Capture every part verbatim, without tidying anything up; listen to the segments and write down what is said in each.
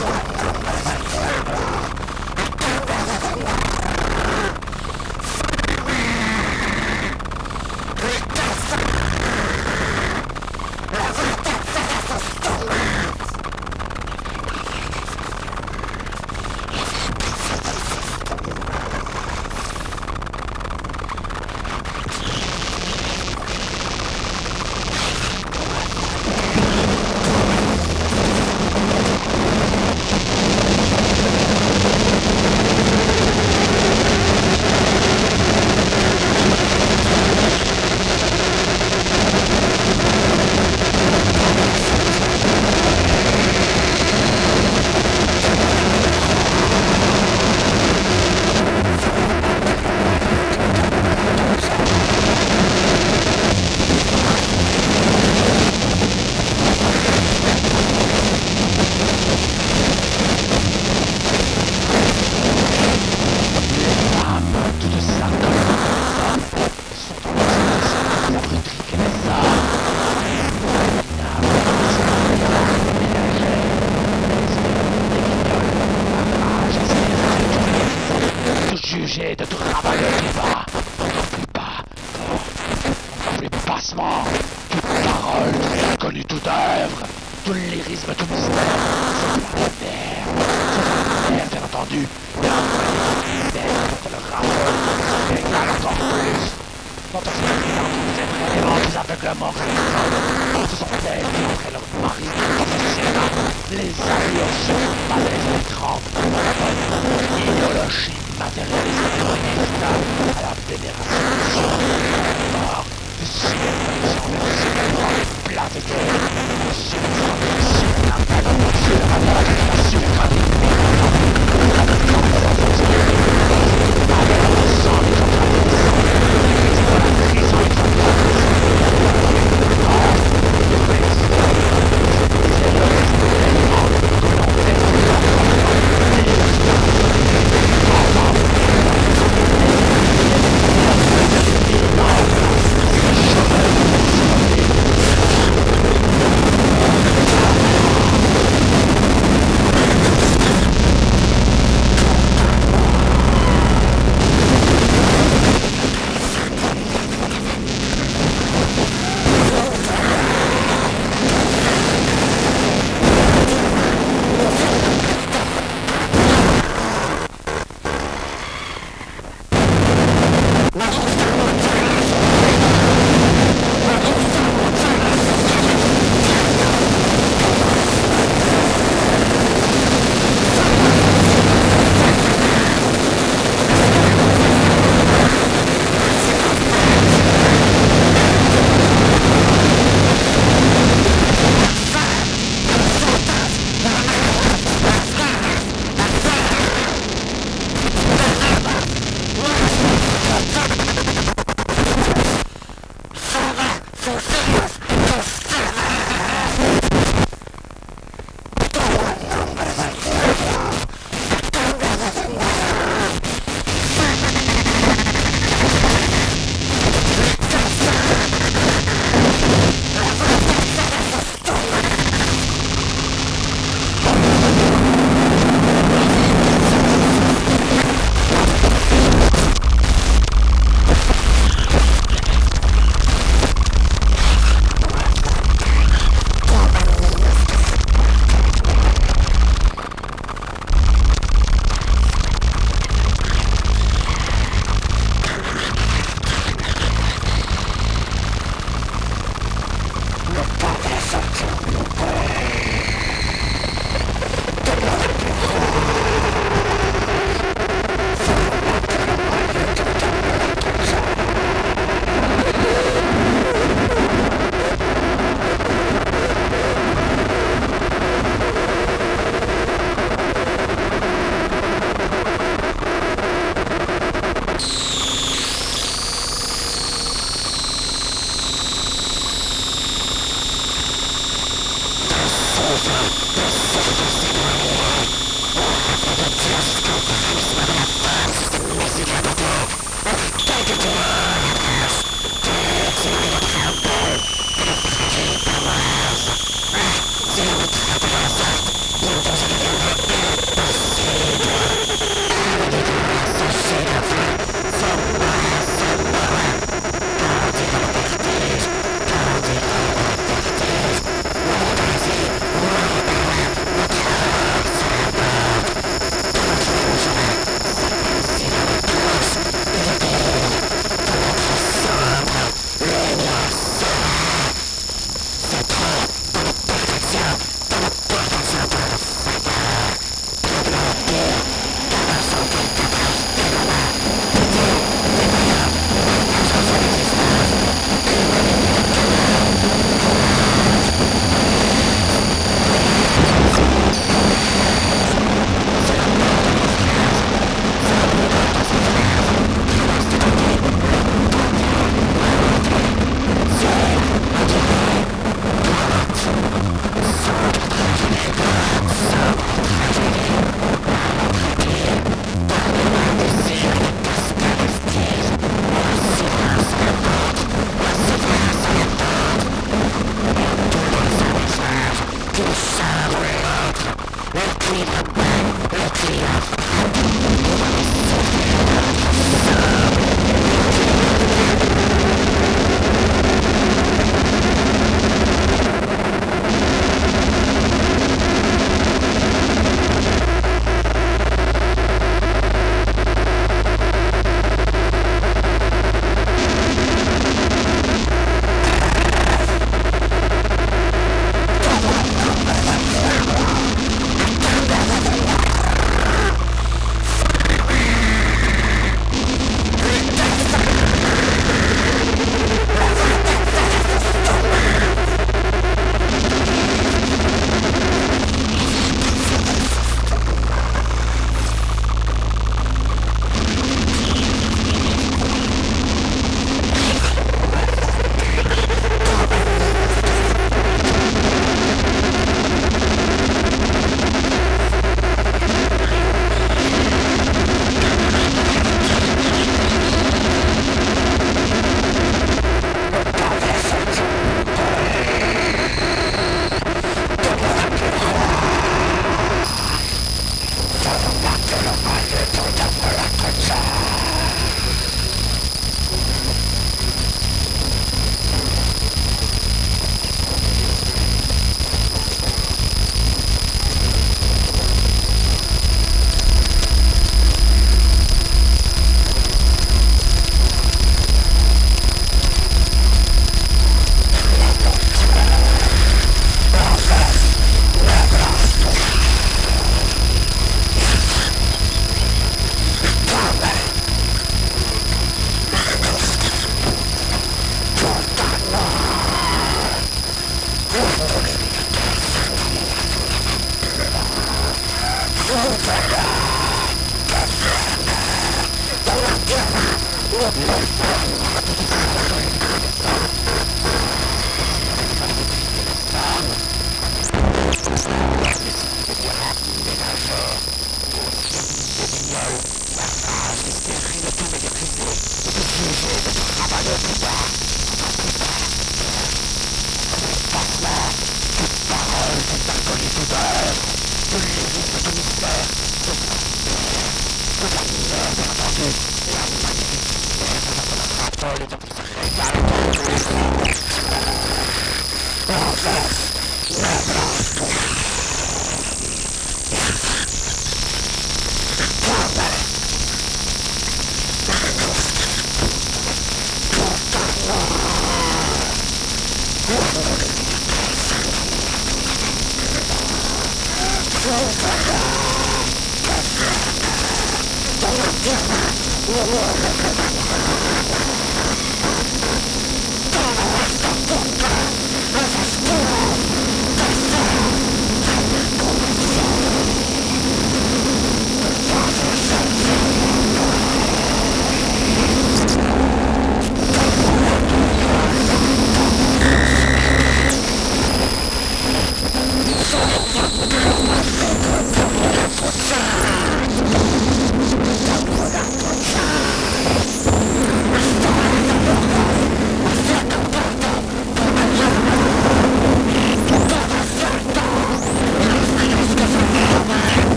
obligé de travailler plus bas, encore plus bas, fort, encore plus bassement. Toute parole, toute inconnue, toute œuvre, tout lyrisme, tout mystère, c'est plein de merde. C'est de merde, bien entendu. Mais enfin, le rappel, c'est Régal encore plus. Quand on s'est pris dans tous ces préléments, tous aveuglements rigoles, ce sont elles qui entraient leur mari dans le cinéma, les alliés au surpas des écrans, idéologie matérialiste héroïste, à la vénération du jour, de la mort, du cinéma, du cinéma, du plateau, du cinéma, du cinéma, du cinéma, du cinéma, Thank you.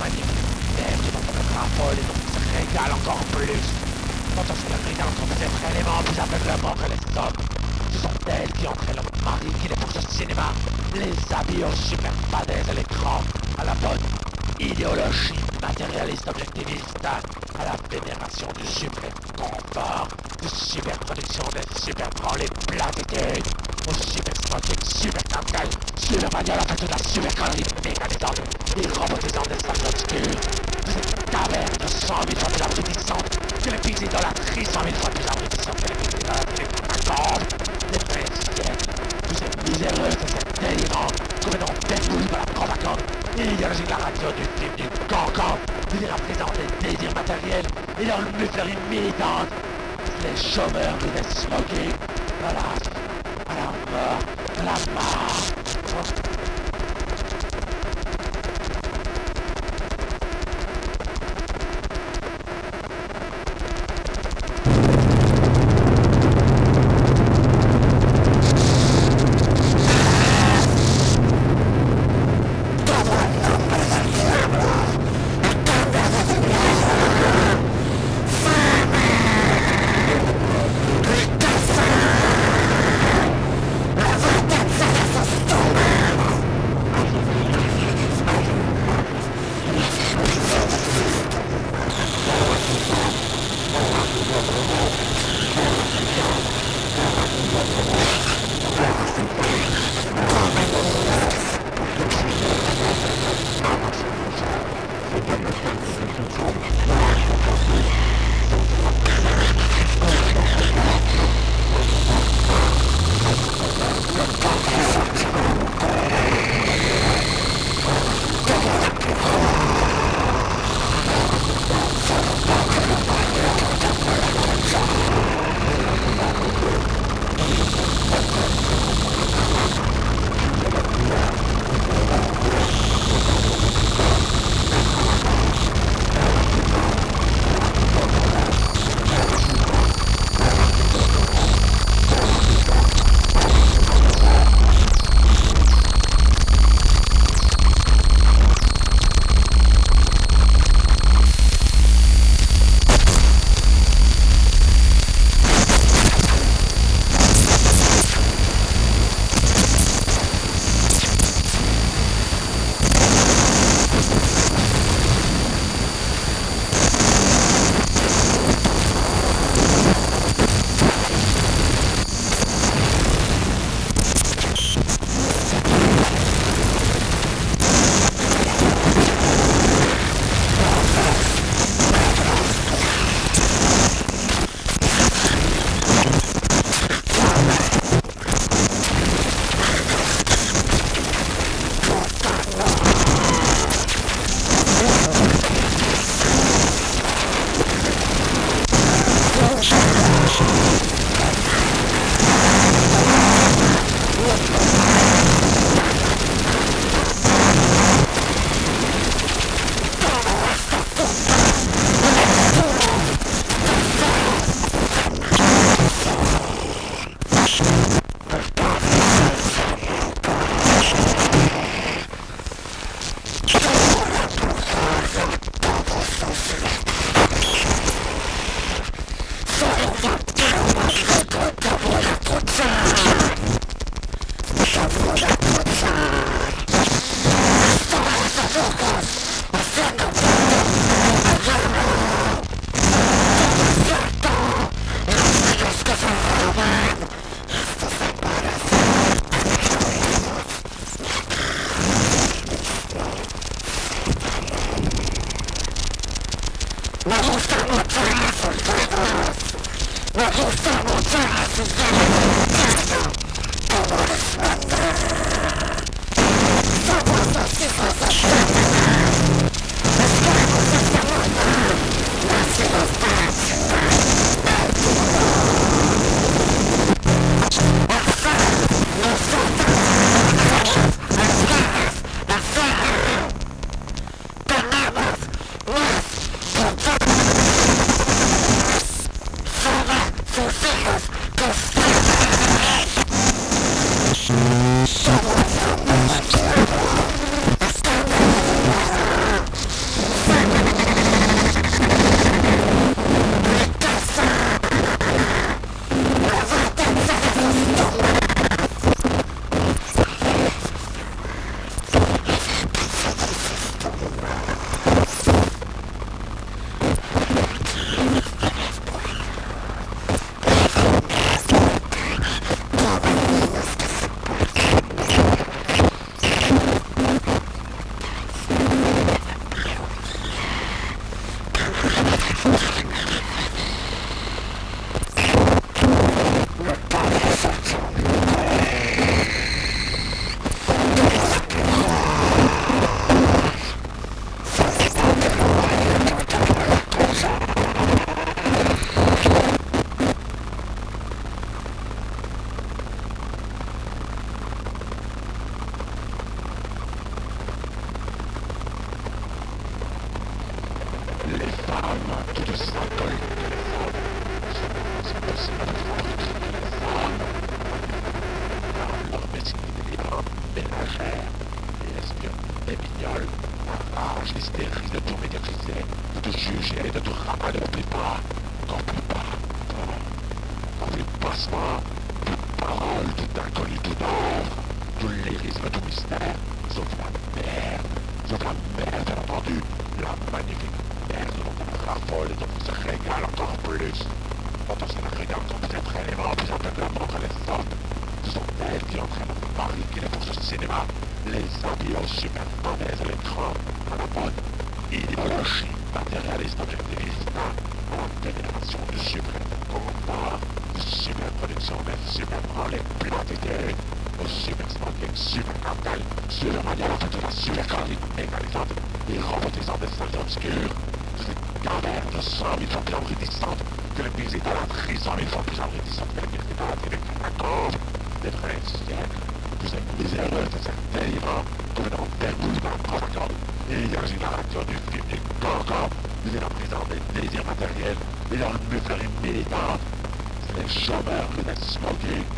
manipulaires qui vont te mettre à folle et donc se régalent encore plus. Quand on se régalent contre des éléments plus aveuglement que les hommes. Ce sont elles qui entraînent leur mari qui les pousse au cinéma, les habillent au super fadaises à l'écran, à la bonne idéologie matérialiste objectiviste, à la vénération du suprême confort, de super production des super branlées platitudes, au super smoking, super cartel, super bagnole en fait de la super connerie mécanisante et robotisante des salles obscures, de cette caverne de cent mille fois plus abrutissante que les pieds idolâtries cent mille fois plus abrutissante que les pieds idolâtries propagandes, les vingt siècles, de cette miséreuse et cette délirante, complètement dégoûtée par la propagande et l'idéologie de la radio du film du cancan, de dire à présent les désirs matériels et leur muflerie militante, les chômeurs et les smoking, à la, à la mort, à la mort. Somos los hijos de femmes, toutes ces alcooliques téléphones. C'est possible de fabriquer les femmes. Leur métier délirant, ménagère, et espionne, et mignole, arrange l'hystérie de tout médiatriser, de tout juger, de tout ramener au plus bas, qu'au plus bas, dans plus passement, plus de paroles, tout inconnu, tout d'œuvre, tout lyrisme, tout mystère, sauf la merde, sauf la merde, bien entendu, la magnifique merde dont on raffole et dont on se régale encore plus, dont on se la regarde comme peut-être élément plus aveuglement que les autres. Ce sont elles qui entraînent notre mari qui les pousse au cinéma, les habillent aux super fantaises à l'écran, à la bonne idéologie matérialiste objectiviste, à la vénération du suprême combat, du super production des super branlées plantées, au super smoking, super cartel, super manière en fait de la super chronique égalisante et robotisante des salles obscures, de ces gamères de cent mille fois plus envridissantes que les pays idolâtries cent mille fois plus envridissantes que les pays idolâtries avec la cause des vrais siècles. Vous êtes miséreux de ces délirants, provenant d'Airbus dans la propagande, et imagine la radio du film des Gorgons, vous êtes en prison des désirs matériels et leur muflerie militante. C'est les chômeurs que des smoking,